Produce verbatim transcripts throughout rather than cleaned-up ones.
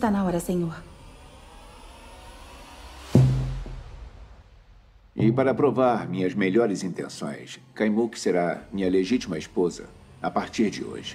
Está na hora, senhor. E para provar minhas melhores intenções, Kaimuk será minha legítima esposa a partir de hoje.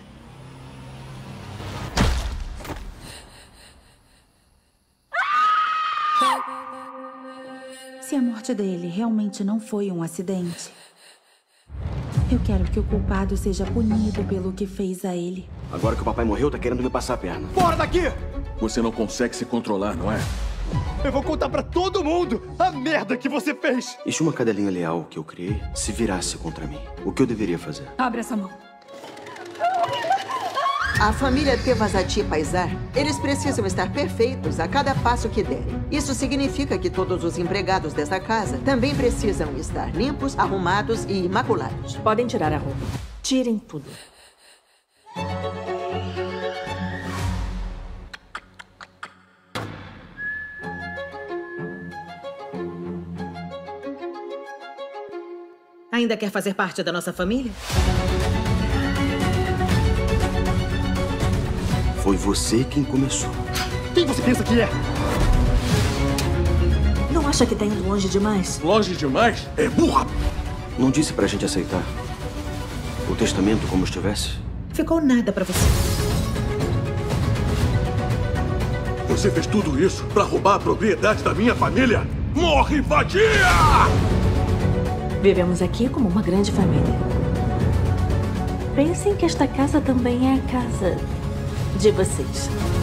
Se a morte dele realmente não foi um acidente, eu quero que o culpado seja punido pelo que fez a ele. Agora que o papai morreu, tá querendo me passar a perna. Fora daqui! Você não consegue se controlar, não é? Eu vou contar pra todo mundo a merda que você fez! E se uma cadelinha leal que eu criei se virasse contra mim? O que eu deveria fazer? Abre essa mão. A família Tevazati Paisar, eles precisam estar perfeitos a cada passo que derem. Isso significa que todos os empregados dessa casa também precisam estar limpos, arrumados e imaculados. Podem tirar a roupa. Tirem tudo. Ainda quer fazer parte da nossa família? Foi você quem começou. Quem você pensa que é? Não acha que tá indo longe demais? Longe demais? É burra! Não disse pra gente aceitar o testamento como estivesse? Ficou nada pra você. Você fez tudo isso pra roubar a propriedade da minha família? Morre, vadia! Vivemos aqui como uma grande família. Pensem que esta casa também é a casa de vocês.